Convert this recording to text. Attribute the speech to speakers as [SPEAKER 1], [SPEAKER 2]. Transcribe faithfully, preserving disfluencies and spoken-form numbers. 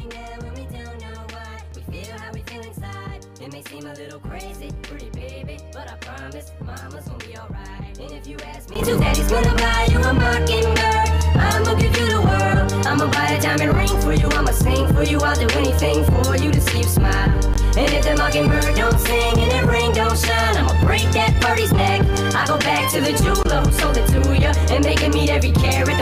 [SPEAKER 1] now when we don't know why. We feel how we feel inside. It may seem a little crazy, pretty baby, but I promise mama's gonna be alright. And if you ask me to, daddy's gonna buy you a mockingbird. I'ma give you the world. I'ma buy a diamond ring for you. I'ma sing for you. I'll do anything for you to see you smile. And if the mockingbird don't sing and that ring don't shine, I'ma break that birdie's neck. I go back to the jeweler who sold it to you and make him meet every carat